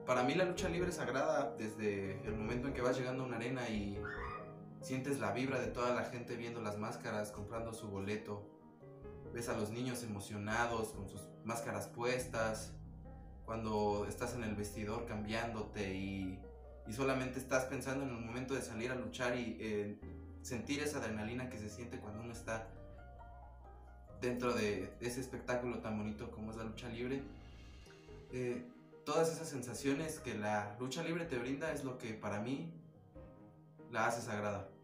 Para mí la lucha libre es sagrada desde el momento en que vas llegando a una arena y sientes la vibra de toda la gente viendo las máscaras, comprando su boleto. Ves a los niños emocionados con sus máscaras puestas. Cuando estás en el vestidor cambiándote y solamente estás pensando en el momento de salir a luchar y sentir esa adrenalina que se siente cuando uno está dentro de ese espectáculo tan bonito como es la lucha libre. Todas esas sensaciones que la lucha libre te brinda es lo que para mí la hace sagrada.